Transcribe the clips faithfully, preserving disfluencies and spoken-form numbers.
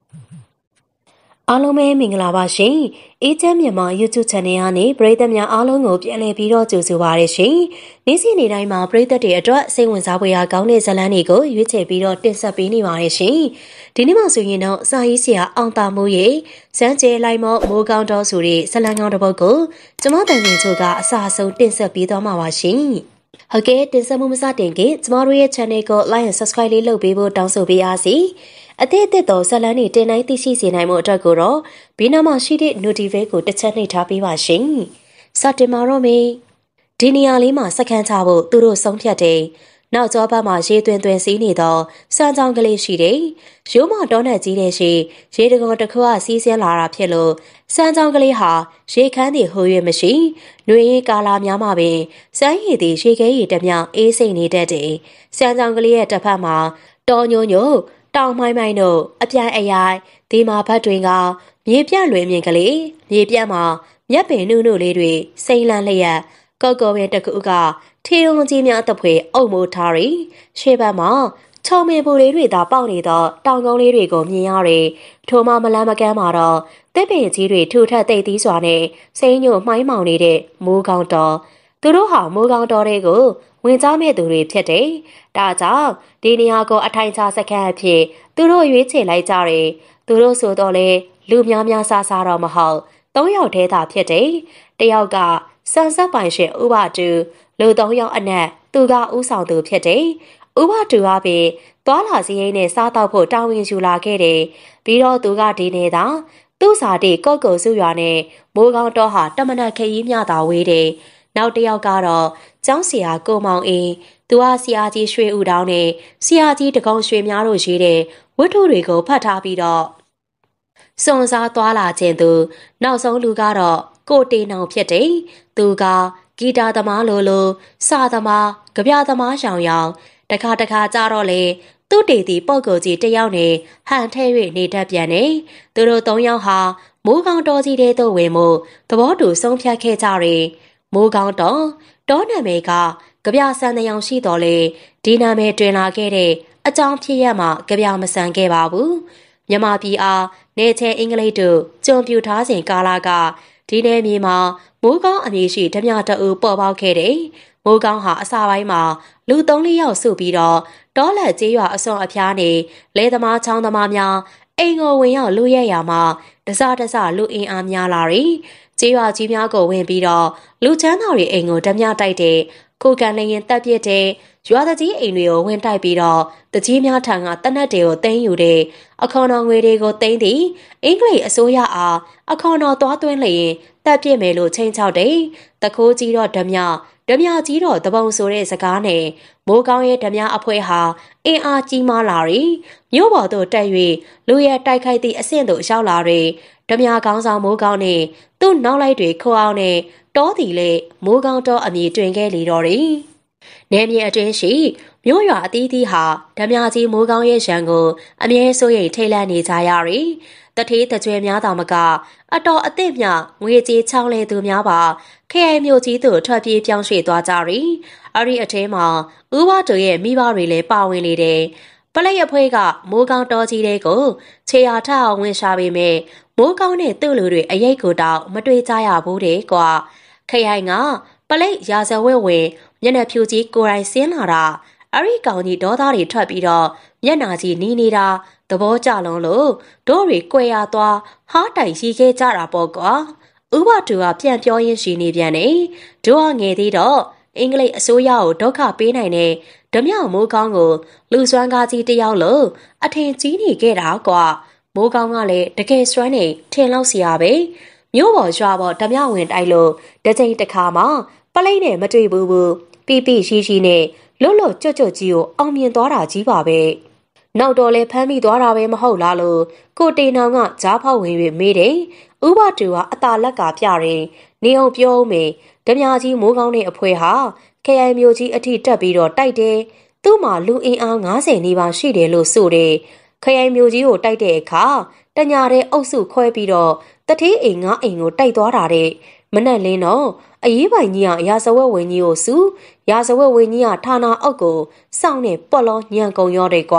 အားလုံးပဲမင်္ဂလာပါရှင်။အေးချမ်းမြန်မာ YouTube Channel ကနေပရိသတ်များအားလုံးကိုပြန်လည်ပြီးတော့ကြိုဆိုပါရရှင်။နေ့စဉ်နေ့တိုင်းမှာပရိသတ်တွေအတွက်စိတ်ဝင်စားဖွယ်ရာကောင်းတဲ့ဇာတ်လမ်းတွေကိုရွေးချယ်ပြီးတော့တင်ဆက်ပေးနေပါရရှင်။ဒီနေ့မှဆိုရင်တော့စာရေးဆရာအောင်တာမိုးရဲ့စမ်းကျဲလိုက်မော့မိုးကောင်းတော်ဆိုတဲ့ဇာတ်လမ်းကောင်းတစ်ပုဒ်ကိုကျမတန်တင်ချို့ကအစအဆုံးတင်ဆက်ပေးသွားမှာပါရှင်။ဟုတ်ကဲ့တင်ဆက်မှုမစတင်ခင်ကျမတို့ရဲ့ channel ကို like and subscribe လေးလုပ်ပေးဖို့တောင်းဆိုပေးအားစီ။အသည့်အသည့်သောဇာတ်လမ်းတွေတင်နိုင်သိရှိစေနိုင်မှုအတွက်ကိုတော့ဘေးနားမှာရှိတဲ့ notification ကိုတစ်ချက်နှိပ်ထားပေးပါရှင်။စတင်ပါတော့မယ်။ဒီနေရာလေးမှာစက္ကန့်ချဖို့သူတို့ဆုံးဖြတ်တယ်။နောက်ကျောဘက်မှာရေသွင်းသွင်းစီးနေတော့စမ်းကြောင်းကလေးရှိတယ်။ရိုးမတောနဲ့ကြီးတဲ့ရှိရေတကောတစ်ခုကစီးဆင်းလာတာဖြစ်လို့စမ်းကြောင်းကလေးဟာရေခမ်းတည်ဟို၍မရှိ။နှွေရေးကာလာများမှာပင်စမ်းရည်သည်ရေခဲရည်တမျှအေးစိမ့်နေတတ်တယ်။စမ်းကြောင်းကလေးရဲ့တစ်ဖက်မှာတော်ညိုညိုတောင်မိုင်းမိုင်းတို့အပြိုင်အရိုက်ဒီမှာဘတ်တွင်ကမြေပြန့်လွင်မြင်ကလေးမြေပြန့်မှာမြက်ပင်နုနုလေးတွေစိမ့်လန်းလျက်ကောက်ကောပင်တစ်ခုကထီုံကြီးများတဖွေအုပ်မိုးထားရီရှေ့ဘက်မှာချောင်မင်ပူလေးတွေသာပေါက်နေတော့တောင်ကုန်းလေးတွေကိုမြင်ရတယ်ထိုမှမလန်းမကန်းမှာတော့တစ်ပင်ကြီးတွေထူထပ်သိပ်သီးစွာနဲ့စိမ့်ညိုမှိုင်းမောင်နေတဲ့မိုးကောင်းတော်သူတို့ဟာမိုးကောင်းတော်တွေကိုဝင်ကြားမဲ့သူတွေဖြစ်တယ်။ဒါကြောင့်ဒီနေရာကိုအထိုင်ချစခန်းအဖြစ်သူတို့ရွေးချယ်လိုက်ကြတယ်။သူတို့ဆိုတော့လေလူများများစားစားတော့မဟုတ်သုံးယောက်တည်းသာဖြစ်တယ်။တယောက်ကစံဆက်ပိုင်ရှင်ဥပတူလူသုံးယောက်အနက်သူကဥဆောင်သူဖြစ်တယ်။ဥပတူကပဲသွားလာစည်းရိမ်နဲ့စားတော့ဖို့တာဝန်ယူလာခဲ့တယ်။ပြီးတော့သူကဒီနေတာသူ့စာတီကော့ကိုစုရွာနဲ့မိုးကောင်းတော်ဟာတမနက်ခရီးမြတာဝေးတယ်။နောက်တစ်ယောက်ကတော့ကျောင်းဆရာကိုမောင်အင်းသူဟာဆရာကြီးရွှေဦးတောင်းနဲ့ဆရာကြီးတကုံရွှေများတို့ရေးတဲ့ဝတ္ထုတွေကိုဖတ်ထားပြီးတော့စွန်စားသွားလာခြင်းသူနောက်ဆုံးလူကတော့ကိုတေနောင်ဖြစ်တယ်သူကဂီတာသမားလိုလိုစာသမားကြပြသမားရောင်ရောင်တခါတခါကြတော့လေသူ့တေတီပုတ်ကိုကြီးတယောက်နဲ့ဟန်ထဲ၍နေတတ်ပြန်နေသူတို့သုံးယောက်ဟာမိုးကောင်းတော်ကြီးတဲ့သို့ဝင်မှုသဘောတူဆုံးဖြတ်ခဲ့ကြတယ်မိုးကောင်းတော်တောနာမည်ကကြပြဆန်တဲ့အောင်ရှိတော်လေဒီနာမည်တွင်လာခဲ့တဲ့အကြောင်းဖြစ်ရမှာကြပြမဆန်ခဲ့ပါဘူးမြမပြည်အားနေချဲအင်္ဂလိပ်တို့ကြုံပြူထားစဉ်ကာလကဒီနယ်မြေမှာမိုးကောင်းအမည်ရှိဓမြတအူပေါ်ပေါက်ခဲ့တယ်မိုးကောင်းဟာအစာပိုင်းမှာလူသုံးလေးယောက်စုပြီးတော့တောလက်ကျေးရွာအစွန်အဖျားနေလဲသမားချောင်းသမားများအိမ်ကိုဝင်ရောက်လူရဲရမှာတစတစလူအင်အားများလာရီကျေးရွာကြီးများကိုဝင်ပြီးတော့လူချမ်းတော်တွေအိမ်ကိုဓမြတိုက်တဲ့ကိုကန်လျင်တက်ပြစ်တဲ့ရွာတကြီးအိမ်တွေကိုဝင်တိုက်ပြီးတော့တကြီးများထံကတနက်တွေကိုသိမ်းယူတဲ့အခွန်တော်ငွေတွေကိုသိမ်းသည်အင်္ဂလိပ်အစိုးရအားအခွန်တော်သွားသွင်းလျင်တက်ပြစ်မယ်လို့ချိန်ချောက်တယ်တခိုးကြီးတော့ဓမြဓမြကြီးတော့တပုံဆိုတဲ့စကားနဲ့မိုးကောင်းရဲ့ဓမြအဖွဲဟာအင်အားကြီးမားလာရီမြို့ပေါ်သို့တက်၍လူရဲတိုက်ခိုက်သည့်အဆင့်သို့ရောက်လာတဲ့ဓမြကောင်းဆောင်မိုးကောင်းနဲ့သူ့နောက်လိုက်တွေခေါအောင်နဲ့တောတီလေမိုးကောင်းတော်အမည်တွင်ခဲ့လေတော့တယ်။နယ်မြေအတွင်းရှိမြို့ရွာအသီးသီးဟာဓမြကြီးမိုးကောင်းရဲ့ရန်ကိုအမြဲစိုးရိမ်ထိတ်လန့်နေကြရရီ။တထေးတကြွယ်များသာမကအတော်အသင့်မြငွေကြေးချောင်းလေသူများပါခရိုင်မြို့ကြီးသို့ထွက်ပြေးပြောင်းရွှေ့သွားကြရီ။အဲ့ဒီအထဲမှာဥပတို့ရဲ့မိဘတွေလည်းပါဝင်လေတယ်။ပလိတ်အဖွဲကမိုးကောင်းတော်ကြီးတဲ့ကိုခြေရာထအောင်ဝင်ရှာပေမဲ့မိုးကောင်းတဲ့သူ့လူတွေအရိတ်ကိုတောင်မတွေ့ကြရဘူးတဲ့ကွာခရိုင်ကပလိတ်ရာဇဝဲဝင်မျက်နှာဖြူကြီးကိုယ်တိုင်ဆင်းလာတာအဲ့ဒီကောင်ကြီးဒေါသတွေထွက်ပြီးတော့မျက်နှာကြီးနီးနေတာသဘောကျလုံးလို့တို့တွေကြွယ်ရသွားဟားတိုင်ရှိခဲ့ကြတာပေါ့ကွာဥပတူကပြန်ပြောရင်းရှိနေပြန်နေတို့ကငယ်သေးတော့အင်္ဂလိပ်အစိုးရကိုဒုက္ခပေးနိုင်တဲ့ဓမြမိုးကောင်းကိုလူစွမ်းကားကြီးတယောက်လို့အထင်ကြီးနေခဲ့တာကွာမိုးကောင်းကလည်းတကယ်စွမ်းနေထင်လောက်စီရပဲမြို့ပေါ်ရွာပေါ်ဓမြဝင်တိုက်လို့တစ်ချိန်တစ်ခါမှပလိတ်နဲ့မတွေ့ဘူးဘူးပြပြရှိရှိနဲ့လွတ်လွတ်ကြွကြွကြီးကိုအောင်မြင်သွားတာကြီးပါပဲနောက်တော့လဲဖမ်းမိသွားတာပဲမဟုတ်လားလို့ကိုတေနောင်ကကြားဖောက်ဝင်၍မေးတယ်ဥပတူကအတာလက်ကပြတယ်နေအောင်ပြောဦးမေဓမြကြီးမိုးကောင်းတဲ့အဖွဲဟာခရိုင်မျိုးကြီးအထိတက်ပြီးတော့တိုက်တယ်သူ့မှာလူအင်အားငါးဆယ်နီးပါးရှိတယ်လို့ဆိုတယ်ခရိုင်မျိုးကြီးကိုတိုက်တဲ့အခါတညာတဲ့အုပ်စုခွဲပြီးတော့တထေးအိမ်ငါအိမ်ကိုတိုက်သွားတာတဲ့မနဲ့လင်းတော့အရေးပိုင်ကြီးကရာဇဝတ်ဝင်ကြီးကိုစုရာဇဝတ်ဝင်ကြီးကဌာနအောက်ကိုစောင့်နေပေါ့လောညံကုန်ရောတဲ့ကွ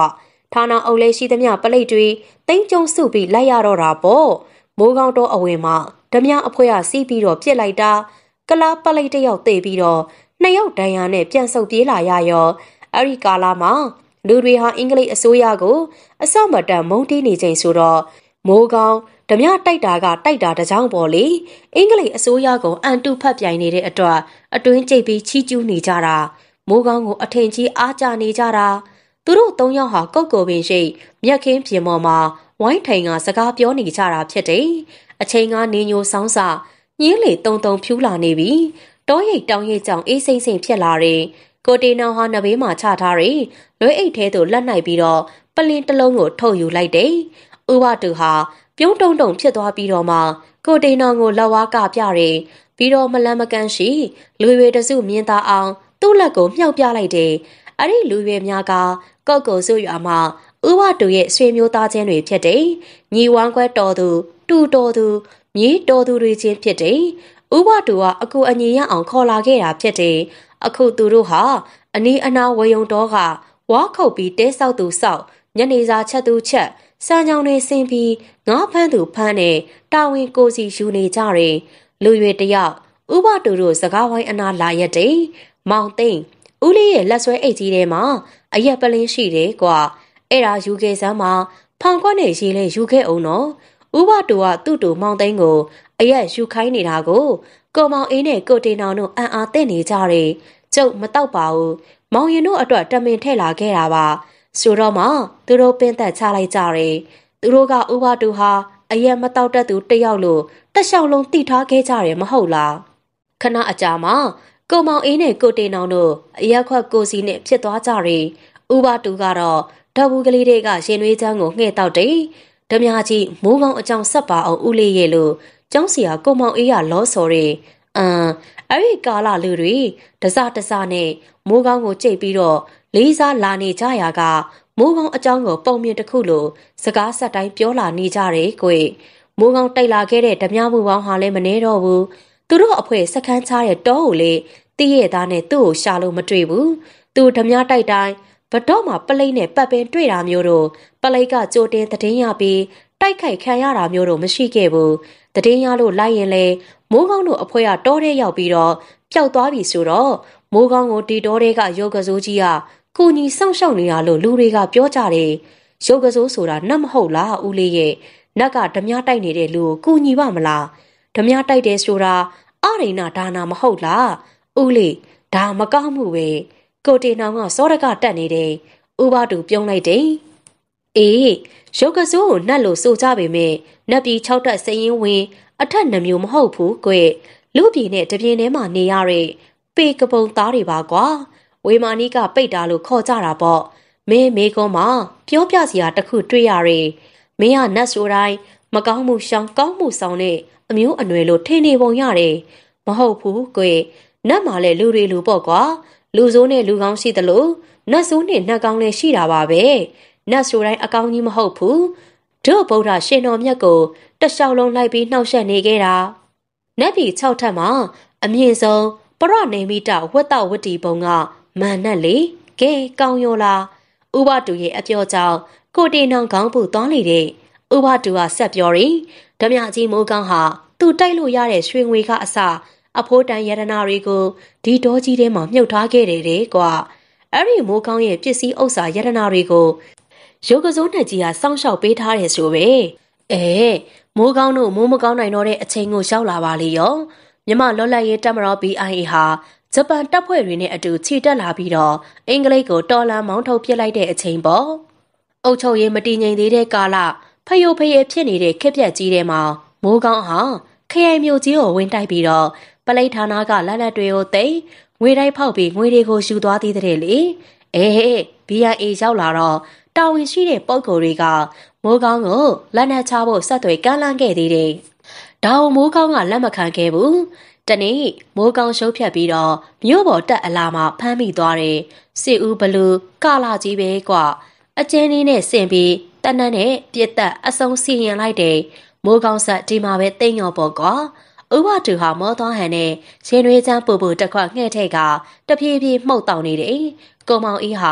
ဌာနအုပ်လေးရှိသမျှပလိတ်တွေတိမ့်ကျုံစုပြီးလိုက်ရတော့တာပေါ့မိုးကောင်းတော့အဝင်မှာဓမြအဖွဲကစီးပြီးတော့ပြစ်လိုက်တာကလားပလိတ်တယောက်သေပြီးတော့နှစ်ယောက်ဒဏ်ရာနဲ့ပြန်ဆုတ်ပြေးလာရရောအဲ့ဒီကာလာမှာလူတွေဟာအင်္ဂလိပ်အစိုးရကိုအစောင့်မတန်မုန်းတီးနေချိန်ဆိုတော့မိုးကောင်းဓမြတိုက်တာကတိုက်တာတကြောင်ပေါ်လေအင်္ဂလိပ်အစိုးရကိုအန်တုဖတ်ပြိုင်နေတဲ့အတွက်အတွင်းကျိတ်ပြီးချီးကျူးနေကြတာမိုးကောင်းကိုအထင်ကြီးအားကြနေကြတာသူတို့သုံးယောက်ဟာကုတ်ကိုပင်ရှိမြက်ခင်းပြင်ပေါ်မှာဝိုင်းထိုင်ကစကားပြောနေကြတာဖြစ်တယ်အချိန်ကနေညိုဆောင်းစာညင်းလေတုံတုံဖြူးလာနေပြီတောရိတ်တောင်ရိတ်ကြောင်အေးစိမ့်စိမ့်ဖြစ်လာတယ်ကိုတေနောင်ဟာနဘေးမှာချထားတယ်လွဲအိတ်ထဲသို့လက်နိုင်ပြီးတော့ပလင်းတစ်လုံးကိုထုတ်ယူလိုက်တယ်ဥပတူဟာပြုံးတုံတုံဖြစ်သွားပြီးတော့မှကိုတေနောင်ကိုလက်ဝါးကပြတယ်ပြီးတော့မလန်းမကန်းရှိလူရွေတစုမြင်သာအောင်သူ့လက်ကိုမြှောက်ပြလိုက်တယ်အဲ့ဒီလူရွေများကကော့ကိုစုရွာမှာဥပတူရဲ့ဆွေမျိုးသားချင်းတွေဖြစ်တယ်ညီဝမ်းခွဲတော်သူတူတော်သူမြေတော်သူတွေချင်းဖြစ်တယ်ဥပတူကအကူအညီရအောင်ခေါ်လာခဲ့တာဖြစ်တယ်အခုသူတို့ဟာအနီးအနားဝယုံတော်ကဝါခုတ်ပြီးတဲဆောက်သူဆောက်ညနေစာချက်သူချက်စံကြောင်တွေဆင်းပြီးငါးဖမ်းသူဖမ်းနဲ့တာဝန်ကိုစီယူနေကြတယ်လူရွေတယောက်ဥပတူတို့စကားဝိုင်းအနာလာရက်တယ်မောင်သိန်းဦးလေးရဲ့လက်ဆွဲအိတ်ကြီးထဲမှာအရက်ပလင်းရှိတယ်ကွာအဲ့ဒါယူခဲ့စမ်းမှာဖောင်ခွက်နဲ့ရေးလဲယူခဲ့အောင်နော်ဥပတူကသူ့တူမောင်သိန်းကိုအရက်ယူခိုင်းနေတာကိုကိုမောင်အေးနဲ့ကိုတေနောင်တို့အံ့အားသင့်နေကြတယ်ကျုပ်မတောက်ပါဘူးမောင်ရင်တို့အတွက်တမင်ထည့်လာခဲ့တာပါဆိုတော့မှသူတို့ပင်သက်ချလိုက်ကြတယ်သူတို့ကဥပတူဟာအရက်မတောက်တတ်သူတယောက်လို့တက်လျှောက်လုံးတိထားခဲ့ကြတယ်မဟုတ်လားခဏအကြာမှာကိုမောင်အေးနဲ့ကိုတေနောင်တို့အရက်ခွက်ကိုစီနဲ့ဖြစ်သွားကြတယ်ဥပတူကတော့ဓာတ်ဘူးကလေးတွေကရင်နွေးချမ်းကိုငှဲ့တောက်တယ်ဓမြကြီးမိုးကောင်းအကြောင်းဆက်ပါအောင်ဦးလေးရဲ့လို့ကျောင်းစီဟာကိုမောင်အေးကလောဆော်တယ်အမ်အဲ့ဒီကာလလူတွေတစတစနဲ့မိုးကောင်းကိုကြိတ်ပြီးတော့လေးစားလာနေကြရာကမိုးကောင်းအကြောင်းကိုပုံမြင်တစ်ခုလိုစကားဆက်တိုင်းပြောလာနေကြတယ်ကွမိုးကောင်းတိုက်လာခဲ့တဲ့ဓမြမှုပေါင်းဟာလည်းမနှဲတော့ဘူးသူတို့အဖွဲစခန်းချတဲ့တောကိုလေတည့်ရဲ့သားနဲ့သူ့ကိုရှာလို့မတွေ့ဘူးသူဓမြတိုက်တိုင်းဘတော့မှာပလိတ်နဲ့ပတ်ပင်တွေ့တာမျိုးတို့ပလိတ်ကကြိုတင်သတင်းရပြီးတိုက်ခိုက်ခံရတာမျိုးတို့မရှိခဲ့ဘူးသတင်းရလို့လိုက်ရင်လေမိုးကောင်းတို့အဖွဲကတောထဲရောက်ပြီးတော့ပျောက်သွားပြီဆိုတော့မိုးကောင်းကိုဒီတောထဲကရုပ်ကစိုးကြီးကကူညီစောင့်ရှောက်နေတာလို့လူတွေကပြောကြတယ်ရုပ်ကစိုးဆိုတာနတ်မဟုတ်လားဦးလေးရဲ့နတ်ကဓမြတိုက်နေတဲ့လူကိုကူညီပါမလားဓမြတိုက်တယ်ဆိုတာအရိဏဒါနာမဟုတ်လားဦးလေးဒါမကောင်းမှုပဲကိုတေနောင်ကစောရကတက်နေတယ်ဥပတူပြုံးလိုက်တယ်အေးရုပ်ကစိုးကိုနတ်လို့ဆိုကြပေမဲ့နတ်ပြည်၆တက်စရင်ဝင်အထက်နှမျိုးမဟုတ်ဘူးကွလူပြည်နဲ့တပြင်းထဲမှာနေရတဲ့ပေကပုံသားတွေပါကွာဝေမာနီကပိတ်တာလို့ခေါ်ကြတာပေါ့မင်းမေကုန်းမှာပြောပြစရာတခုတွေ့ရရဲ့မင်းကနတ်ဆိုတိုင်းမကောင်းမှုရှောင်ကောင်းမှုဆောင်တဲ့အမျိုးအနွယ်လို့ထင်နေပုံရတယ်မဟုတ်ဘူးကွနတ်မှာလည်းလူတွေလူပေါ့ကွာလူဆိုးနဲ့လူကောင်းရှိသလိုနတ်ဆိုးနဲ့နတ်ကောင်းလည်းရှိတာပါပဲနတ်ဆိုတိုင်းအကောင်းကြီးမဟုတ်ဘူးတို့ဗုဒ္ဓရှင်တော်မြတ်ကိုတလျှောက်လုံးလိုက်ပြီးနှောက်ယှက်နေခဲ့တာနတ်ပြည်၆ထပ်မှာအမြင့်ဆုံးပရနေမိတဝတ်တော်ဝတ္တီပုံကမန်နဲ့လေကဲကောင်းရောလားဥပတူရဲ့အပြောကြောင့်ကိုတေနောင်ခေါင်းပူသွားလေတဲ့ဥပတူကဆက်ပြောရင်ဓမြကြီးမိုးကောင်းဟာသူတိုက်လို့ရတဲ့ရွှေငွေကအစအဖိုးတန်ရတနာတွေကိုဒီတောကြီးထဲမှာမြုပ်ထားခဲ့တယ်တဲ့ကွာအဲ့ဒီမိုးကောင်းရဲ့ပစ္စည်းဥစ္စာရတနာတွေကိုရုပ်ကစိုးနဲ့ကြီးကစောင့်ရှောက်ပေးထားတယ်ဆိုပဲအဲမိုးကောင်းတို့မိုးမကောင်းနိုင်တော့တဲ့အချိန်ကိုရောက်လာပါလေရောမြမလော်လက်ရေးတပ်မတော် ဘီ အိုင် အေ ဟာဂျပန်တပ်ဖွဲ့တွေနဲ့အတူခြေတက်လာပြီးတော့အင်္ဂလိပ်ကိုတော်လန်မောင်းထုတ်ပစ်လိုက်တဲ့အချိန်ပေါ့အုပ်ချုပ်ရေးမတည်ငြိမ်သေးတဲ့ကာလဖယိုဖယဲဖြစ်နေတဲ့ခက်ပြက်ကြီးထဲမှာမိုးကောင်းဟာခရိုင်မြို့ကြီးကိုဝင်တိုက်ပြီးတော့ပလိတ်ဌာနကလက်လက်တွေကိုသိမ်းငွေတိုက်ဖောက်ပြီးငွေတွေကိုယူသွားသေးတဲ့လေအေး ဘီ အိုင် အေ ရောက်လာတော့တာဝန်ရှိတဲ့ပုဂ္ဂိုလ်တွေကမိုးကောင်းကိုလက်နက်ချဖို့ဆက်သွယ်ကမ်းလှမ်းခဲ့သေးတယ်ဒါအောင်မိုးကောင်းကလက်မခံခဲ့ဘူးတနေ့မိုးကောင်းရှုပ်ဖြတ်ပြီးတော့မြို့ပေါ်တက်အလာမှာဖမ်းမိသွားတယ်စစ်ဦးဘလူကာလာကြီးပဲကွာအကျဉ်းလေးနဲ့ဆင်ပြီးတနန်းနဲ့ပြစ်တက်အစုံစီရင်လိုက်တယ်မိုးကောင်းဆက်ဒီမှာပဲတိတ်ရောပေါ့ကွာဥပတူဟာမောသွားဟန်နဲ့ရှင်ရွေးချမ်းပူပူတစ်ခွက်ငှဲ့ထိတ်ကတပြေးပြေးမှုတ်တောင်နေတယ်ကိုမောင်အေးဟာ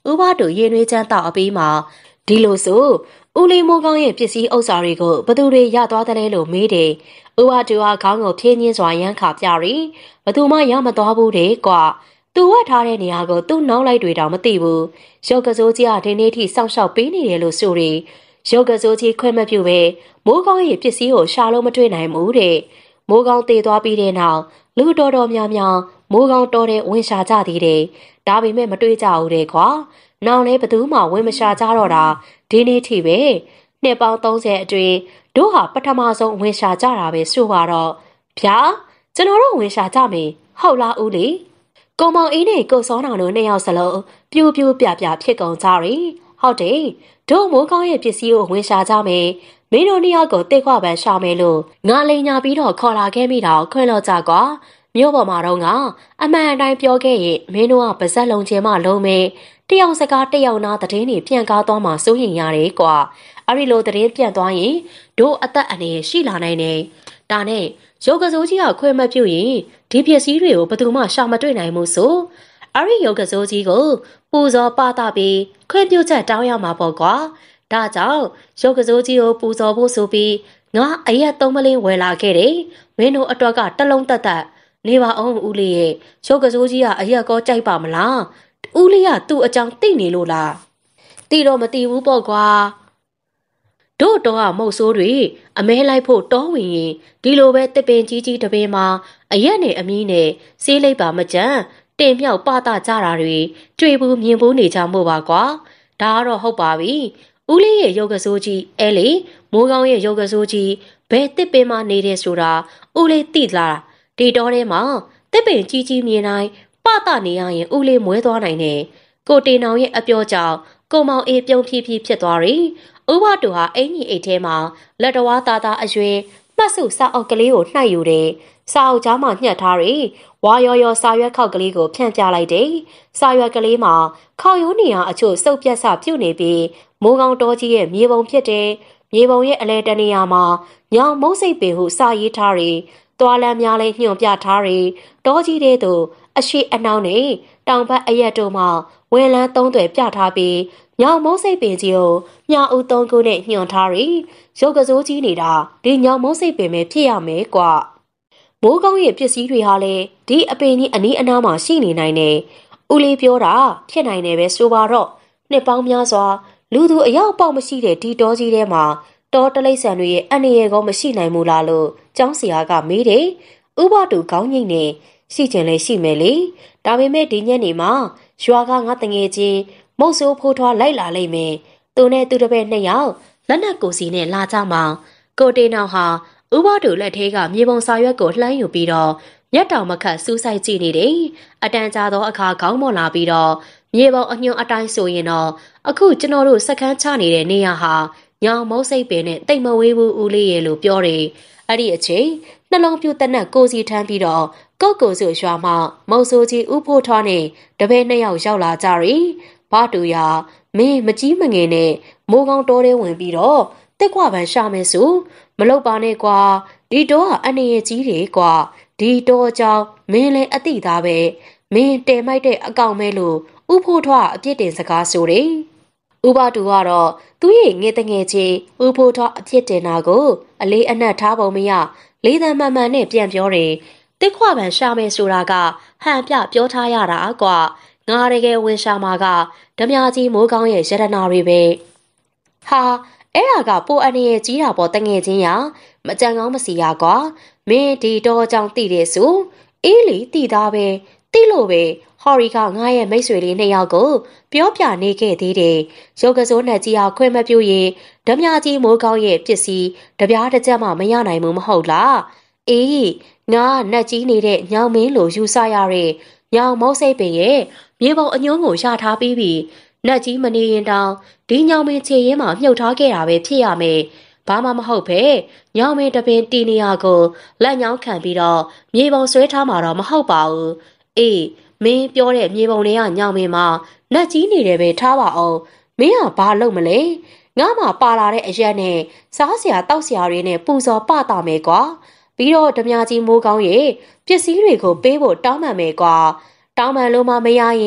ဥပတူရင်နှွေးချမ်းတောက်အပြီးမှာဒီလိုဆိုဦးလေးမိုးကောင်းရဲ့ပစ္စည်းဥစ္စာတွေကိုဘသူတွေရသွားတယ်လို့မေးတယ်ဥပတူဟာခေါင်းကိုဖြင်းညင်းစွာရမ်းခါပြရီဘသူမှရမသွားဘူးတဲ့ကွာသူဝတ်ထားတဲ့နေရာကိုသူ့နောက်လိုက်တွေတောင်မသိဘူးရုပ်ကစိုးကြီးကဒီနေ့ထိစောင့်ရှောက်ပေးနေတယ်လို့ဆိုရီရုပ်ကစိုးကြီးခွင့်မပြုပဲမိုးကောင်းရဲ့ပစ္စည်းကိုရှာလို့မတွေ့နိုင်ဘူးတဲ့မိုးကောင်းတည်သွားပြီးတဲ့နောက်လူတော်တော်များများမိုးကောင်းတော်တဲ့ဝင်ရှာကြသေးတယ်ဒါပေမဲ့မတွေ့ကြဘူးတဲ့ကွာနောက်လဲဘသူမှဝင်မရှာကြတော့တာဒီနေ့ထိပဲနှစ်ပေါင်းသုံးဆယ်အတွင်းတို့ဟာပထမဆုံးဝင်ရှာကြတာပဲဆိုပါတော့ဗျာကျွန်တော်တို့ဝင်ရှာကြမယ်ဟုတ်လားဦးလေးကိုမောင်အေးနဲ့ကိုစောနောင်တို့နှစ်ယောက်စလုံးပြူးပြူးပြပြဖြစ်ကုန်ကြပြီဟုတ်တယ်တို့မိုးကောင်းရဲ့ပစ္စည်းကိုဝင်ရှာကြမယ်မင်းတို့နှစ်ယောက်ကိုတိတ်ခွပန်းရှာမယ်လို့ငါလိန်ညာပြီးတော့ခေါ်လာခဲ့မိတော့ခွင့်လို့ကြကွာမြို့ပေါ်မှာတော့ကအမှန်အတိုင်းပြောခဲ့ရင်မင်းတို့ကပါဇက်လုံးချင်းမှလုံးမယ်တယောက်စကားတယောက်နာသတင်းတွေပြန်ကားသွားမှစိုးရင်ရတယ်ကွာအဲ့ဒီလိုသတင်းပြန်သွားရင်တို့အသက်အန္တရာယ်ရှိလာနိုင်တယ်ဒါနဲ့ရုပ်ကစိုးကြီးကခွင့်မပြုရင်ဒီပစ္စည်းတွေကိုဘယ်သူမှရှာမတွေ့နိုင်ဘူးဆိုအဲ့ဒီရုပ်ကစိုးကြီးကိုပူဇော်ပသပြီးခွင့်ပြုချက်တောင်းရမှာပေါ့ကွာဒါကြောင့်ရုပ်ကစိုးကြီးကိုပူဇော်ဖို့ဆိုပြီးငါအရက်သုံးမလင်းဝယ်လာခဲ့တယ်မင်းတို့အတွက်ကတလုံးတက်တက်နေပါအောင်ဦးလေးရဲ့ရုပ်ကစိုးကြီးကအရက်ကောကြိုက်ပါမလားဦးလေးကသူ့အကြောင်းသိနေလို့လားသိတော့မသိဘူးပေါ့ကွာတို့တော့ကမုတ်ဆိုးတွေအမဲလိုက်ဖို့တောဝင်ရင်ဒီလိုပဲတစ်ပင်ကြီးကြီးတပင်မှာအရက်နဲ့အမီးနဲ့ဆေးလိုက်ပါမကြမ်းတင်မြောက်ပတာကြတာတွေတွေ့ဘူးမြင်ဘူးနေကြမို့ပါကွာဒါကတော့ဟုတ်ပါပြီဦးလေးရဲ့ရုပ်ကစိုးကြီးအဲလေမိုးကောင်းရဲ့ရုပ်ကစိုးကြီးဘယ်တစ်ပင်မှာနေတယ်ဆိုတာဦးလေးသိလားဒီတော့ထဲမှာတစ်ပင်ကြီးကြီးမြင်တိုင်းပတာနေရရင်ဦးလေးမွဲသွားနိုင်တယ်ကိုတေနောင်ရဲ့အပြောကြောင့်ကိုမောင်အေးပြုံးဖြည်းဖြည်းဖြစ်သွားပြီဥပတူဟာအင်ကြီးအိတ်ထဲမှာလက်တော်ဝါသားသားအရွယ်မှတ်စုစာအုပ်ကလေးကိုနှိုက်ယူတယ်စာအုပ်ကြားမှာညှက်ထားပြီးဝါရော်ရော်စာရွက်ခောက်ကလေးကိုဖြန့်ပြလိုက်တယ်စာရွက်ကလေးမှာခေါရိုးနေရာအချို့စုပ်ပြတ်စပြုတ်နေပြီးမိုးကောင်းတော်ကြီးရဲ့မြေပုံဖြစ်တယ်မြေပုံရဲ့အလဲတနေရာမှာညောင်မုတ်စိတ်ပင်ဟုစာရေးထားပြီးသွားလမ်းများလေးညွှန်ပြထားပြီးတော်ကြီးတဲ့သူအရှိအနှောင်းနဲ့တောင်ဘက်အရက်တို့မှဝဲလန်းသုံးသွယ်ပြထားပြီးညောင်မုံစိတ်ပင်ကြီးကိုညောင်ဦးသုံးခုနဲ့ညွှန်ထားရီရုပ်ကစိုးကြီးနေတာဒီညောင်မုံစိတ်ပင်ပဲဖြစ်ရမယ်ကွာမိုးကောင်းရဲ့ပစ္စည်းတွေဟာလည်းဒီအပင်ကြီးအနီးအနားမှာရှိနေနိုင်တယ်ဦးလေးပြောတာဖြစ်နိုင်တယ်ပဲဆိုပါတော့နှစ်ပေါင်းများစွာလူသူအရောက်ပေါက်မရှိတဲ့ဒီတောကြီးထဲမှာတောတလိษံတွေရဲ့အန္တရာယ်ကောမရှိနိုင်ဘူးလားလို့ကျောင်းဆရာကမေးတယ်ဥပတူကောင်းငိမ့်နေရှိကျင်လဲရှိမယ်လေဒါပေမဲ့ဒီညနေမှာရွာကငါတငယ်ချင်းမုတ်ဆိုးဖိုးထွားလိုက်လာလိမ့်မယ်သူနဲ့သူတစ်ပည့်နှစ်ယောက်လက်နက်ကိုစီနဲ့လာကြမှာကိုတေနောင်ဟာဥပတူလက်ထဲကမြေပုံစာရွက်ကိုလှမ်းယူပြီးတော့မျက်တောင်မခတ်စူးစိုက်ကြည့်နေတယ်အတန်ကြာသောအခါခေါင်းမော်လာပြီးတော့မြေပုံအညွန့်အတိုင်းဆိုရင်တော့အခုကျွန်တော်တို့စခန်းချနေတဲ့နေရာဟာညောင်မုတ်စိတ်ပင်နဲ့တိတ်မဝေးဘူးဦးလေးရဲ့လို့ပြောတယ်အဲ့ဒီအချိန်နှလုံးပြူတနက်ကိုစီထမ်းပြီးတော့ကော့ကိုစုရွာမှမုတ်ဆိုးကြီးဥဖိုးထွားနဲ့တပည့်နှစ်ယောက်ရောက်လာကြရီဘာတူရမင်းမကြီးမငယ်နဲ့မိုးကောင်းတောထဲဝင်ပြီးတော့တက်ခွပန်းရှာမယ်ဆိုမလုပ်ပါနဲ့ကွာဒီတော့ကအနည်းရဲ့ကြီးတယ်ကွာဒီတော့ကြောင့်မင်းလည်းအတိသားပဲမင်းတဲမိုက်တဲ့အကောင်မဲလို့ဥဖိုးထွားအပြစ်တင်စကားဆိုတယ်ဥပတူကတော့သူ့ရဲ့ငယ်တငယ်ချင်းဥဖိုးထွားအပြစ်တင်တာကိုအလေးအနက်ထားပုံမရလေးသံမှန်မှန်နဲ့ပြန်ပြောတယ်တက်ခွပန်းရှာမယ်ဆိုတာကဟန်ပြပြောထားရတာကွာငါတကယ်ဝင်ရှာမှာကဓမြကြီးမိုးကောင်းရဲ့ရတနာတွေပဲဟာအဲ့ဒါကပိုအနေရဲ့ကြီးတာပေါ်တငယ်ချင်းရမကြံကောင်းမစီရကွာမင်းဒီတော့အကြောင်းသိတယ်ဆိုအေးလီသိသားပဲသိလို့ပဲဟော်ရီကငါရဲ့မိတ်ဆွေလေးနှစ်ယောက်ကိုပြောပြနေခဲ့သေးတယ်ရုပ်ကစိုးနဲ့ကြီးအောင်ခွင့်မပြုရင်ဓမြကြီးမိုးကောင်းရဲ့ပစ္စည်းတပြားတစ်ချက်မှမရနိုင်ဘူးမဟုတ်လားအေးငါနတ်ကြီးနေတဲ့ညောင်မင်းလိုယူဆရတဲ့ညောင်မုတ်စိတ်ပင်ရဲ့မြေပုံအညွန့်ကိုရထားပြီးပြီနတ်ကြီးမနေရင်တောင်ဒီညောင်မင်းခြေရင်းမှာမြုပ်ထားခဲ့တာပဲဖြစ်ရမယ်ဘာမှမဟုတ်ပဲညောင်မင်းတပင်တီနေရကိုလက်ညောင်းခံပြီးတော့မြေပုံဆွဲထားမှာတော့မဟုတ်ပါဘူးအေးမင်းပြောတဲ့မြေပုံတွေကညောင်မင်းမှာနတ်ကြီးနေတယ်ပဲထားပါအောင်မင်းကဘာလုပ်မလဲငါမှပါလာတဲ့အရက်နဲ့စားစရာတောက်စရာတွေနဲ့ပူဇော်ပတာမယ်ကွာပြီးတော့ဓမြကြီးမိုးကောင်းရဲ့ပစ္စည်းတွေကိုပေးဖို့တောင်းပန်မယ်ကွာတောင်းပန်လို့မှမရရင်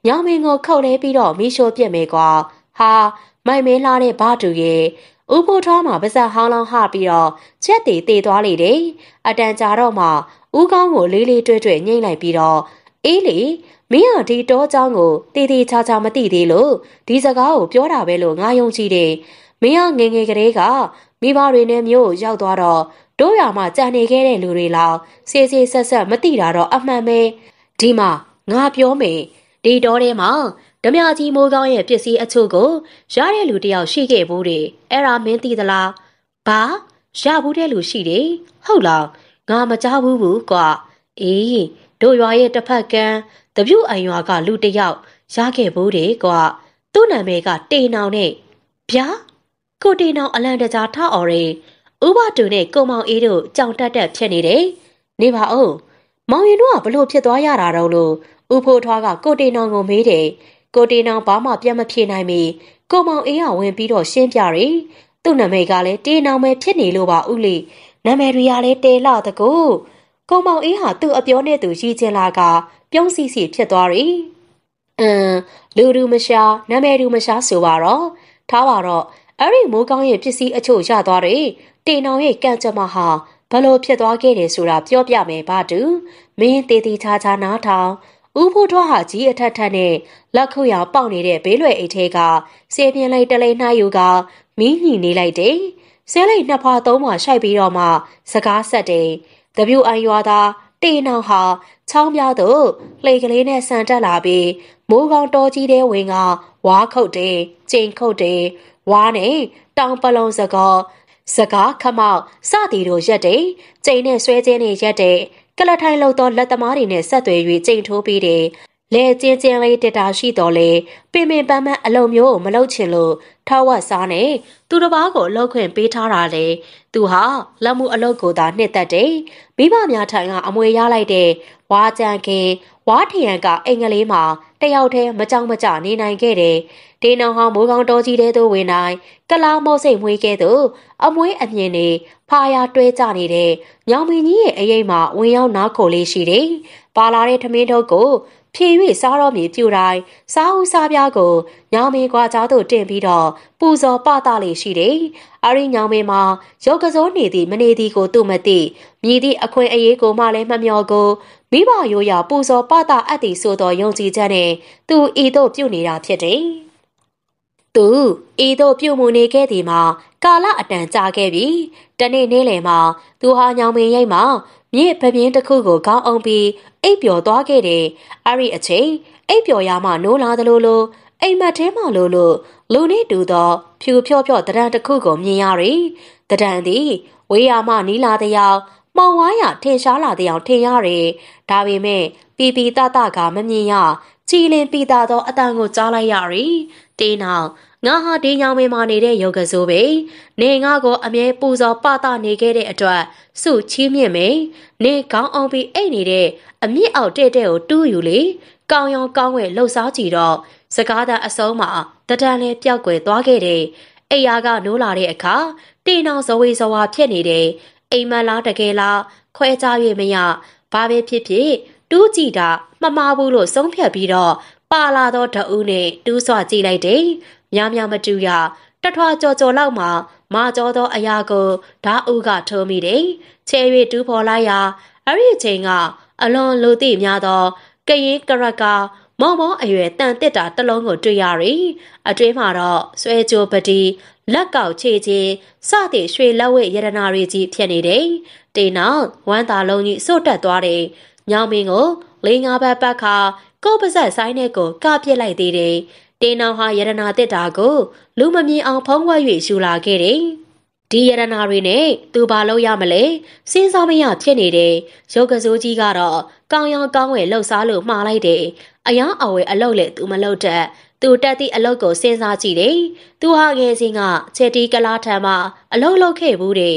ညောင်မင်းကိုခုတ်လဲပြီးတော့မီးရှို့ပြစ်မယ်ကွာဟာမိုင်မဲလာတဲ့ဘာတူရဲ့ဦးဖိုးထွားမှာပါဇက်ဟောင်းလောင်းဟပြီးတော့ချက်တီတေသွားလေတယ်အတန်ကြာတော့မှဦးကောင်းကိုလေးလေးတွဲတွဲညှိလိုက်ပြီးတော့အေးလေမင်းဟာဒီတောเจ้าကိုတေးသေးချာချာမသိသေးလို့ဒီစကားကိုပြောတာပဲလို့ငါယုံကြည်တယ်မင်းဟာငယ်ငယ်ကလေးကမိဘတွေနဲ့မျိုးရောက်သွားတော့တို့ရမှာကြံနေခဲ့တဲ့လူတွေလောက်စေးစေးဆက်ဆက်မသိတာတော့အမှန်ပဲဒီမှာငါပြောမယ်ဒီတောထဲမှာဓမြကြီးမိုးကောင်းရဲ့ပစ္စည်းအချို့ကိုရတဲ့လူတယောက်ရှိခဲ့ဘူးတယ်အဲ့ဒါမင်းသိသလားဘာရဘူးတဲ့လူရှိတယ်ဟုတ်လားငါမကြားဘူးဘူးကွာအေးတို့ရွာရဲ့တစ်ဖက်ကန်းတပြုတ်အိမ်ရွာကလူတယောက်ရခဲ့ဘူးတယ်ကွာသူ့နာမည်ကတေနောင်နဲ့ဗျာကိုတေနောင်အလံတကြားထအော်ရဲဥပတူနဲ့ကိုမောင်အေးတို့ကြောင်တက်တက်ဖြစ်နေတယ်နေပါဦးမောင်ရင်တို့ကဘလို့ဖြစ်သွားရတာတော့လို့ဥဖိုးထွားကကိုတေနောင်ကိုမေးတယ်ကိုတေနောင်ဘာမှပြန်မဖြေနိုင်မီကိုမောင်အေးကဝင်ပြီးတော့ရှင်းပြတယ်သူ့နာမည်ကလည်းတေနောင်ပဲဖြစ်နေလို့ပါဥလီနာမည်တွေကလည်းတေလာတကူကိုမောင်အေးဟာသူ့အပြောနဲ့သူရည်ချင်းလာကပြုံးစီစီဖြစ်သွားတယ်အင်းလူလူမရှာနာမည်လူမရှာဆိုပါတော့ထားပါတော့အဲ့ဒီမိုးကောင်းရဲ့ပစ္စည်းအချို့ရသွားတယ်တေနောင်ရဲ့ကံကြမ္မာဟာဘလို့ဖြစ်သွားခဲ့တယ်ဆိုတာပြောပြမယ်ဗတူမင်းတေးသေးချာချာနားထောင်ဦးဖိုးထွားဟာကြီးအထက်ထက်နဲ့လက်ခုရောင်ပေါက်နေတဲ့ဘေးလွယ်အိတ်ထဲကဆေးပြင်းလိုက်တလိမ့်နှားယူကမီးညှိနေလိုက်တယ်ဆဲလိုက်နှစ်ဖွာသုံးဖွာရှိုက်ပြီးတော့မှစကားဆက်တယ်တပြူအိုင်ရွာသားတေနောင်ဟာချောင်းပြားသို့လှေကလေးနဲ့ဆန်တက်လာပြီးမိုးကောင်းတော်ကြီးတဲ့ဝင်ကဝါခုတ်တယ်ကျိန်ခုတ်တယ်ဝါနဲ့တောင်ပလုံးစကောစကားခမောက်စသည်တို့ရက်တယ်ကျိန်နဲ့ဆွဲခြင်းနဲ့ရက်တယ်ကလထိုင်လို့တော့လက်သမားတွေနဲ့ဆက်သွယ်၍ကျိန်ထိုးပြီးတယ်လဲကျင်းကျင်းလေးတက်တာရှိတော်လေပင်ပင်ပန်းပန်းအလုံးမျိုးမလုပ်ချင်လို့ထောက်ဝက်စားနဲ့သူတစ်ပါးကိုလှုပ်ခွင့်ပေးထားတာလေသူဟာလက်မှုအလုပ်ကိုသာနှစ်သက်တယ်မိဘများထံကအမွေရလိုက်တဲ့ဝါကြံခင်ဝါထရန်ကအင်္ဂလိပ်မှာတယောက်တည်းမကြောက်မကြနေနိုင်ခဲ့တယ်ဒေနောင်ဟောင်းမိုးကောင်းတော်ကြီးတဲ့သူဝင်နိုင်ကလာမော့စိတ်မွေးခဲ့သူအမွေးအမြင်နေဖာယာတွဲကြနေတဲ့ညောင်မင်းကြီးရဲ့အရေးမှာဝင်ရောက်နားခိုလေးရှိတယ်ပါလာတဲ့ထမင်းထုတ်ကိုဖြည့်၍စားတော်မီပြူတိုင်းစားဦးစားပြားကိုညောင်မင်းကွာကြားသို့တင်ပြီးတော့ပူဇော်ပသလေးရှိတယ်။အရိညောင်မင်းမှာရုပ်ကစိုးနေသည်မနေသည်ကိုသူမသိမြည်သည့်အခွင့်အရေးကိုမှလည်းမမျှော်ကိုမိဘရိုးရာပူဇော်ပသအပ်သည်ဆိုသောယုံကြည်ချက်နဲ့သူဤသို့ပြုနေတာဖြစ်တယ်။သူဤသို့ပြုမှုနေခဲ့သည်မှာကာလအတန်ကြာခဲ့ပြီတနေ့နေ့လယ်မှာသူဟာညောင်မင်းရိပ်မှာမြေပပြင်းတစ်ခုကိုခေါင်းအောင်ပြီးအိပ်ပျော်သွားခဲ့တယ်။အဲ့ဒီအချိန်အိပ်ပျော်ရမှနိုးလာသလိုလိုအိမ်မက်ထဲမှလိုလိုလူနေတူသောဖြူဖြော့ဖြော့တရံတစ်ခုကိုမြင်ရ၏။တရံသည်ဝေးရမှနီးလာတဲ့ရောက်မှောင်ဝါးရထင်ရှားလာတဲ့ရောက်ထင်ရတယ်။ဒါပေမဲ့ပီပီတတကမမြင်ရကြည်လင်ပီတာသောအတန်ကိုကြားလိုက်ရ၏။တင်းနောက်ငါဟာဒီညောင်မင်းမာနေတဲ့ယောဂဆိုပဲနေငါကိုအမြဲပူဇော်ပသနေခဲ့တဲ့အတွက်စုချီးမြင့်မယ်နေကောင်းအောင်ပြီးအိတ်နေတဲ့အမြင့်အောက်တဲ့တဲ့ကိုတူးယူလေကောင်းရောင်ကောင်းဝဲလှုပ်ရှားကြည့်တော့စကားသားအစုံးမှာတတန်လေးပျောက်ကွယ်သွားခဲ့တယ်အိယာကနိုးလာတဲ့အခါတင်းအောင်ဇဝေဇဝါဖြစ်နေတယ်အိမ်မလားတကယ်လားခွဲခြား၍မရဘာပဲဖြစ်ဖြစ်တူးကြည့်တာမမှားဘူးလို့ဆုံးဖြတ်ပြီးတော့ပါလာသောတအူးနဲ့တူးဆွကြည့်လိုက်တယ်များများမတူရတထွားကြော်ကြော်လောက်မှမာကြောသောအရာကိုဓာအုကထိုးမိတယ်ချဲ၍တူးဖော်လိုက်ရာအဲ့ဒီအချိန်ကအလွန်လိုသိများသောကရင်ကရကာမောင်မောင်အရွယ်တန်တစ်တာတစ်လုံးကိုတွေ့ရ၏အတွင်းမှာတော့ဆွဲကြိုပတိလက်ကောက်ချေချင်းစသည့်ရွှေလက်ဝဲရတနာရီကြီးဖြစ်နေတယ်တေနောက်ဝမ်းသာလုံးကြီးစို့တက်သွားတယ်ညောင်မင်းကိုလေးငါးဘက်ပတ်ခါကိုပစက်ဆိုင်နဲ့ကိုကပြစ်လိုက်သေးတယ်တေနောင်ဟာရတနာတစ်တာကိုလူမမြင်အောင်ဖုံးဝဲ၍ယူလာခဲ့တယ်။ဒီရတနာတွေနဲ့သူဘာလို့ရမလဲစဉ်းစားမရဖြစ်နေတယ်။ရုပ်ကစိုးကြီးကတော့ကောင်းရောင်ကောင်းဝဲလှုပ်ရှားလို့မှားလိုက်တယ်။အယောင်အဝဲအလုတ်လေသူမလုတ်တတ်သူတက်သည့်အလုတ်ကိုစဉ်းစားကြည့်တယ်။သူဟာငယ်စဉ်ကချက်တီကလာထံမှာအလုတ်လုတ်ခဲ့ဘူးတယ်။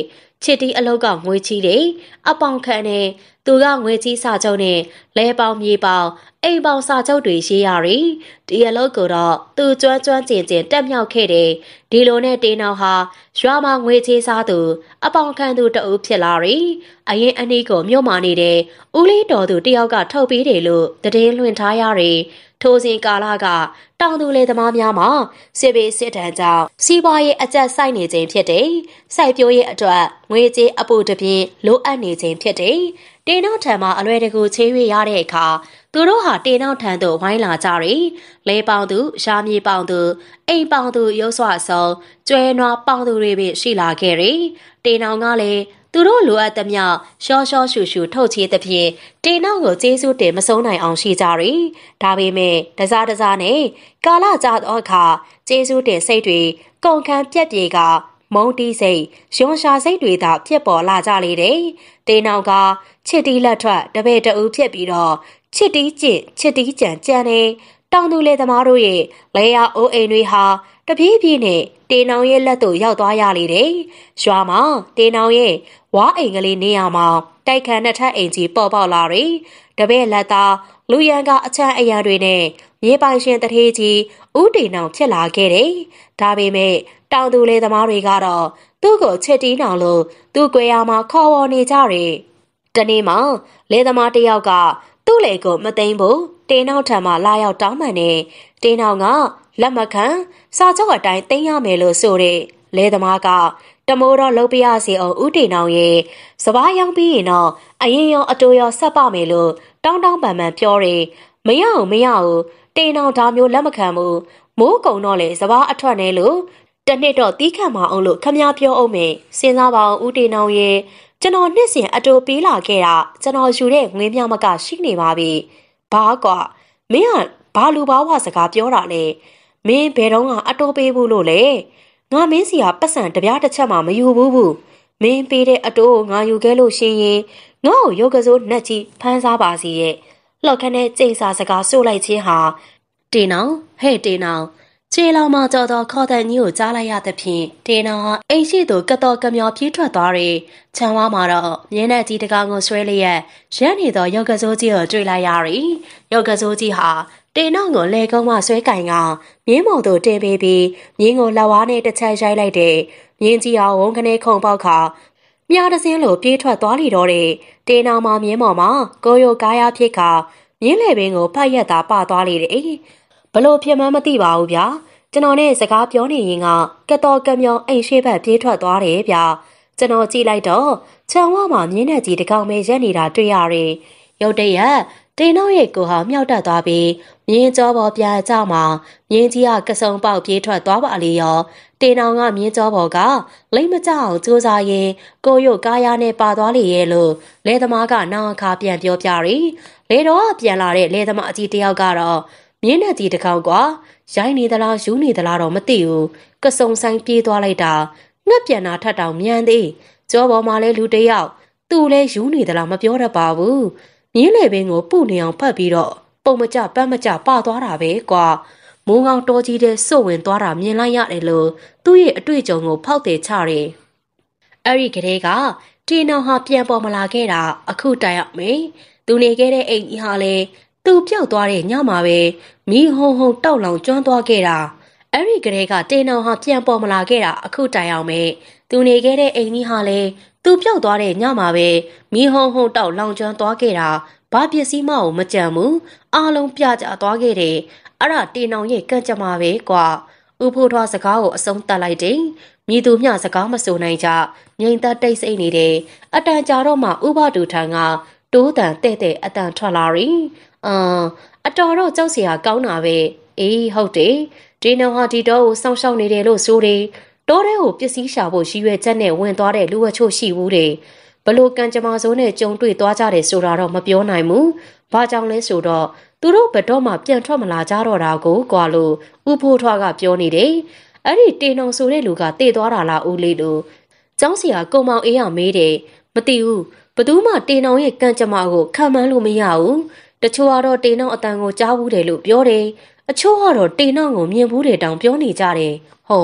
ချစ်တီအလောက်ကငွေချီတယ်အပေါင်ခံနဲ့သူကငွေကြီးစာချုပ်နဲ့လဲပေါင်မြေပေါင်အိမ်ပေါင်စာချုပ်တွေရေးရရီဒီအလောက်ကတော့သူကျွမ်းကျွမ်းကျင်ကျင်တက်မြောက်ခဲ့တယ်ဒီလိုနဲ့တေးနောက်ဟာရွာမှာငွေကြီးစားသူအပေါင်ခံသူတအုပ်ဖြစ်လာရီအရင်အနည်းကိုမြို့မာနေတဲ့ဦးလေးတော်သူတယောက်ကထုတ်ပေးတယ်လို့တည်င်းလွှင့်ထားရရီထိုစဉ်ကာလကတောင်သူလေသမားများမှာစစ်ဘေးစစ်တမ်းကြောင့်စီးပွားရေးအကျပ်ဆိုင်နေခြင်းဖြစ်တယ်။စိုက်ပျိုးရေးအတွက်ငွေကြေးအပိုတပြင်းလိုအပ်နေခြင်းဖြစ်တယ်။တေနောက်ထံမှာအလွယ်တကူချေးရွေရတဲ့အခါသူတို့ဟာတေနောက်ထံသို့ဝိုင်းလာကြတယ်။လဲပေါင်သူရှားမြေပေါင်သူအိမ်ပေါင်သူရုပ်ဆွဆောင်ကျွဲနွားပေါင်သူတွေပဲရှိလာခဲ့တယ်။တေနောင်ကလည်းသူတို့လိုအပ်သမျှရှောရှောရှူရှူထုတ်ချေသဖြင့်တေနောက်ကိုကျေးဇူးတင်မဆုံးနိုင်အောင်ရှိကြတယ်။ဒါပေမဲ့တစားတစားနဲ့ကာလကြာသောအခါကျေးဇူးတင်စိတ်တွေကုန်ခန်းပြက်ပြေကမုံတီးစိတ်ရွှန်ရှာစိတ်တွေသာဖြစ်ပေါ်လာကြလေတယ်။တေနောက်ကချစ်တီးလက်ထွက်တပည့်တအူးဖြစ်ပြီးတော့ချစ်တီးကျင့်ချစ်တီးကြံကြံနေတောင်သူလေသမားတို့ရဲ့လဲရအိုးအိမ်တွေဟာတပြေးပြေးနဲ့တေနောင်ရဲ့လက်သို့ရောက်သွားရလေတယ်။ရွာမှာတေနောင်ရဲ့ဝါအိမ်ကလေးနေရာမှာတိုက်ခန်းနှစ်ထပ်အိမ်ကြီးပေါ်ပေါက်လာတယ်။တပည့်လက်သားလူရန်ကအချမ်းအရာတွေနဲ့မြေပိုင်ရှင်တထေးကြီးဦးတေနောင်ဖြစ်လာခဲ့တယ်။ဒါပေမဲ့တောင်သူလေသမားတွေကတော့သူ့ကိုချစ်တီးနောင်လို့သူ့ကွယ်ရာမှာခေါ်ဝေါ်နေကြတယ်။တနေ့မှလေသမားတယောက်ကသူ့လေကိုမသိမ်းဘူးတေနောက်ထံမှာလာရောက်တောင်းပန်နေတေနောင်ကလက်မခံစာချုပ်အတိုင်းသိမ်းရမယ်လို့ဆိုတဲ့လေသမားကတမိုးတော့လှုပ်ပြရစီအောင်ဦးတေနောင်ရဲ့စပားရောင်းပြီးရင်တော့အရင်ရောအတူရောဆက်ပါမယ်လို့တောင်းတောင်းပန်ပန်ပြောတယ်မရအောင်မရအောင်တေနောင်ဒါမျိုးလက်မခံဘူးမိုးကုံတော့လေစပားအထွက်နေလို့တနှစ်တော့တီးခတ်မအောင်လို့ခမည်းပြောအောင်မယ်စဉ်းစားပါအောင်ဦးတေနောင်ရဲ့ကျွန်တော်နှစ်စဉ်အတူပေးလာခဲ့တာကျွန်တော်ယူတဲ့ငွေမြမကရှိနေပါပြီဘာကွာမင်းကဘာလူဘာဝစကားပြောတာလဲမင်းဘယ်တော့ကအတူပေးဘူးလို့လဲငါမင်းစီကပတ်စံတပြားတစ်ချက်မှမယူဘူးဘူးမင်းပေးတဲ့အတူငါယူခဲ့လို့ရှိရင်ငါ့ကိုရုပ်ကစိုးနှက်ကြီးဖမ်းစားပါစီရဲ့လှော်ခနဲ့ကျိန်စာစကားဆို့လိုက်ခြင်းဟာတေနောင်ဟဲ့တေနောင်ခြေလောင်မှကြော်တော်ခေါ်တဲ့ကြီးကိုကြားလိုက်ရသဖြင့်တေနောင်ဟာအိမ်ရှိသူကတော်ကမြော်ပြေးထွက်သွားတယ်ခြံဝါမှာတော့မြင်းနဲ့ကြီးတကောင်ကိုဆွဲလျက်ရက်နေသောရုပ်ကစိုးကြီးကိုတွေ့လိုက်ရတယ်ရုပ်ကစိုးကြီးဟာတေနောင်ကိုလေကုန်းမှဆွဲကင်ကမြင်းမော်တို့တင်ပေးပြီးမြင်းကိုလက်ဝါးနဲ့တစ်ချက်ရိုက်လိုက်တယ်မြင်းကြီးဟာဝုန်းကနေခုံပေါက်ခါမြားတစင်းလိုပြေးထွက်သွားလိတော့တယ်တေနောင်မှာမြင်းမော်မှာကိုရိုကားရဖြစ်ခါမြင်းလေပင်ကိုဖတ်ရက်သာပသွားလေတယ်ဘလို့ဖြစ်မှန်းမသိပါဘူးဗျာကျွန်တော်နဲ့စကားပြောနေရင်ကကတော်ကမြောင်အိမ်ရှိဘက်ပြေးထွက်သွားတယ်ဗျာကျွန်တော်ကြည့်လိုက်တော့ခြံဝမှာမြင်းနဲ့ကြီးတကောင်ပဲရက်နေတာတွေ့ရတယ်ရုတ်တရက်တေနောက်ရဲ့ကိုဟာမြောက်တက်သွားပြီးမြင်းကြောပေါ်ပြန်ကြမှာမြင်းကြီးကကစုံပေါက်ပြေးထွက်သွားပါလေရောတေနောင်ကမြင်းကြောပေါ်ကလိမ့်မကြအောင်စူးစားရင်ကိုရုတ်ကားရနဲ့ပါသွားလေရဲ့လို့လေသမားကနောင်အခါပြန်ပြောပြရီလေတော့ပြန်လာတဲ့လေသမားအကြီးတယောက်ကတော့မြင်းနဲ့ကြီးတကောင်ကရိုင်းနေသလားယူနေသလားတော့မသိဘူးကစုံဆိုင်ပြေးသွားလိုက်တာငှက်ပြန်တာထက်တောင်မြန်သေးကြောပေါ်မှာလဲလူတယောက်သူ့လဲယူနေသလားမပြောတတ်ပါဘူးမြင်းလေပင်ကိုပုနေအောင်ဖတ်ပြီးတော့ပုံမကြပန်းမကြပသွားတာပဲကွာမိုးကောင်းတော်ကြီးတဲ့စွတ်ဝင်သွားတာမြင်လိုက်ရတယ်လို့သူ့ရဲ့အတွေ့အကြုံကိုဖောက်တယ်ချတယ်အဲ့ဒီကလေးကတီနောင်ဟာပြန်ပေါ်မလာခဲ့တာအခုတိုင်အောင်မေသူနေခဲ့တဲ့အိမ်ကြီးဟာလဲသူပြောက်သွားတဲ့ညမှာပဲမီးဟုံဟုံတောက်လောင်ကျွမ်းသွားခဲ့တာအဲ့ဒီကလေးကတေနောင်ဟာပြန်ပေါ်မလာခဲ့တာအခုတိုင်အောင်ပဲသူနေခဲ့တဲ့အိမ်ကြီးဟာလဲသူပြောက်သွားတဲ့ညမှာပဲမီးဟုံဟုံတောက်လောင်ကျွမ်းသွားခဲ့တာဘာပစ္စည်းမှမကြံဘူးအားလုံးပြကြသွားခဲ့တယ်အဲ့ဒါတေနောင်ရဲ့ကန့်ကြမှာပဲကွာဥဖိုးထွားစကားကိုအဆုံးတတ်လိုက်တယ်မြည်သူမျှစကားမဆိုနိုင်ကြငြိမ်သက်တိတ်ဆိတ်နေတယ်အတန်ကြာတော့မှဥပတူထံကတိုးတန်တဲ့တဲ့အတန်ထွက်လာရီအာအတော်တော့ကြောက်စရာကောင်းတာပဲအေးဟုတ်တယ်ဒီနောင်ဟာဒီတော့ကိုစောင့်ရှောက်နေတယ်လို့ဆိုတယ်တောထဲကိုပစ္စည်းရှာဖို့ရည်ရွယ်ချက်နဲ့ဝင်သွားတဲ့လူအချို့ရှိဘူးတယ်ဘလို့ကံကြမ္မာစိုးနဲ့ကြုံတွေ့သွားကြတယ်ဆိုတာတော့မပြောနိုင်ဘူးဘာကြောင့်လဲဆိုတော့သူတို့ဘက်တော့မှပြန်ထွက်မလာကြတော့တာကိုကွာလို့ဥဖိုးထွားကပြောနေတယ်အဲ့ဒီတေနောင်ဆိုတဲ့လူကတေသွားတာလားဦးလေးတို့ကျောင်းစီကကုံမောင်အေးရမေးတယ်မသိဘူးဘသူမှတေနောင်ရဲ့ကံကြမ္မာကိုခံမှန်းလို့မရဘူးတချို့ကတော့တေနောင်အတန်ကိုကြားဘူးတယ်လို့ပြောတယ်အချို့ကတော့တေနောင်ကိုမြင်ဘူးတယ်တောင်ပြောနေကြတယ်ဟော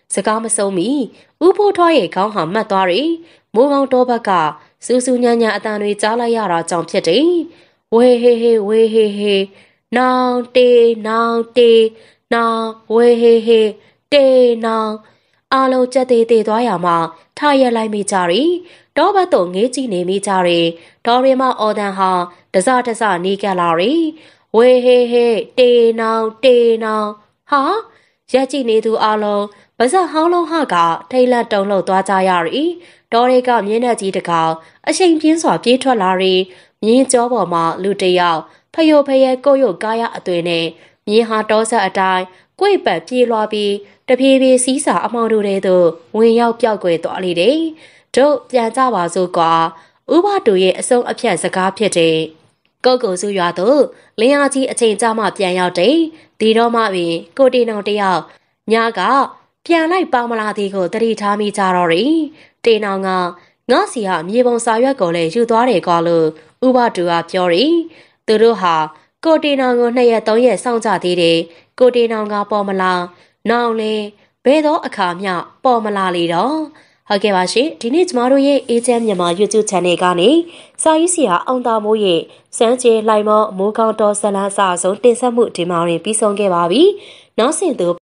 စကားမဆုံးမီဦးဖိုးထွားရဲ့ခေါင်းဟာမှတ်သွားတယ်မိုးကောင်းတောဘက်ကစူးစူးညံ့ညံ့အတန်တွေကြားလိုက်ရတာကြောင့်ဖြစ်တယ်ဝေဟေဟေဝေဟေဟေနောင်တေနောင်တေနောင်ဝေဟေဟေတေနောင်အားလုံးကြက်သေးသေးသွားရမှာထရက်လိုက်မိကြတယ်တောဘက်သို့ငေးကြည့်နေမိကြတယ်ဒေါ်ရီမအော်ဒန်ဟာတစတစနီးကပ်လာတယ်ဝေဟေဟေတေနောင်တေနောင်ဟာရက်ကြည့်နေသူအားလုံးပါဇက်ဟောင်းလုံးဟကထိတ်လန့်တုန်လှုပ်သွားကြရ၏ဒေါ်ရီကမြင်းနဲ့ကြီးတကောင်အချိန်ပြင်းစွာပြေးထွက်လာပြီးမြင်းကြောပေါ်မှာလူတယောက်ဖယိုဖယဲကိုရုတ်ကားရအသွင်နဲ့မြင်းဟာတောဆက်အတိုင်းကိုယ်ပတ်ပြေးလွှားပြီးတပြေးပြေးစီးစာအမောင်တို့တဲ့သို့ဝင်ရောက်ပြောက်ကွယ်သွားလေတယ်တို့ပြန်ကြပါစို့ကွာဥပတူရဲ့အဆုံးအဖြတ်စကားဖြစ်တဲ့ကိုကိုစုရွာသို့လင်းအားကြီးအချိန်ကြာမှပြန်ရောက်တယ်ဒီတော့မှပင်ကိုတေနောင်တယောက်ညကပြန်လိုက်ပါမလားဒီကိုတတိထားမိကြတော့တယ်တေနောင်ကငါစီဟာမြေပုံစာရွက်ကိုလည်းယူသွားတယ်ကွာလို့ဥပတူကပြောတယ်သူတို့ဟာကိုတေနောင်ကိုနှစ်ရက်သုံးရက်စောင့်ကြသေးတယ်ကိုတေနောင်ကပေါ်မလားနောင်လေဘယ်တော့အခါမျှပေါ်မလားလေတော့ဟုတ်ကဲ့ပါရှင်ဒီနေ့ကျမတို့ရဲ့အေဂျင့်မြန်မာ YouTube Channel ကနေစာရေးဆရာအောင်တာမိုးရဲ့စမ်းကျေလှိုင်မောမိုးကောင်းတော်ဇလန်းစာဆုံးတင်ဆက်မှုဒီမှာရင်ပြီးဆုံးခဲ့ပါပြီနောက်ဆင်သူ